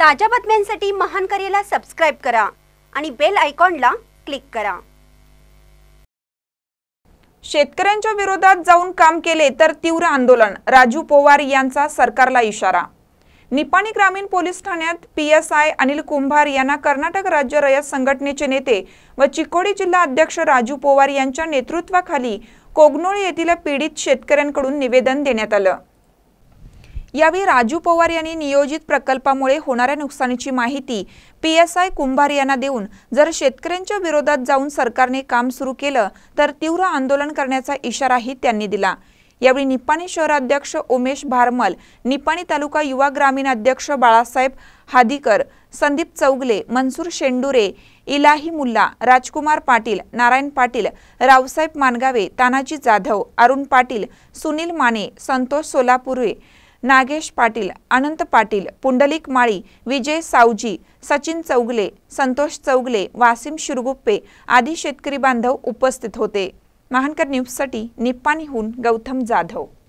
ताज्या बातम्यांसाठी महानकर्याला सबस्क्राइब करा आणि बेल आयकॉनला क्लिक करा। शेतकऱ्यांच्या विरोधात जाऊन काम केले तर तीव्र आंदोलन, राजू पवार यांचा सरकारला इशारा। निपाणी ग्रामीण पोलीस ठाण्यात PSI अनिल कुंभार यांना कर्नाटक राज्य रयत संघटनेचे नेते व चिकोडी जिल्हा अध्यक्ष राजू पवार यांच्या नेतृत्वाखाली कोगनोळी येथील पीडित शेतकऱ्यांकडून निवेदन देण्यात आलं। यावेळी राजू पवार यांनी नियोजित प्रकल्पामुळे होणाऱ्या नुकसानीची माहिती PSI कुंभार यांना देऊन जर शेतकऱ्यांच्या विरोधात जाऊन सरकारने काम सुरू केलं तर तीव्र आंदोलन करण्याचा इशाराही त्यांनी दिला। यावेळी निपाणी शहराध्यक्ष उमेश भारमल, निपाणी तालुका युवा ग्रामीण अध्यक्ष बाळासाहेब हादीकर, संदीप चौगले, मनसूर शेंडुरे, इलाही मुल्ला, राजकुमार पाटील, नारायण पाटील, रावसाहेब मानगावे, तानाजी जाधव, अरुण पाटील, सुनील माने, संतोष सोलापुरे, नागेश पाटील, अनंत पाटील, पुंडलिक माळी, विजय सावजी, सचिन चौगले, संतोष चौगले, वासिम शिरगुप्पे आदी शेतकरी बांधव उपस्थित होते। महानकर न्यूजसाठी निपाणीहून गौतम जाधव।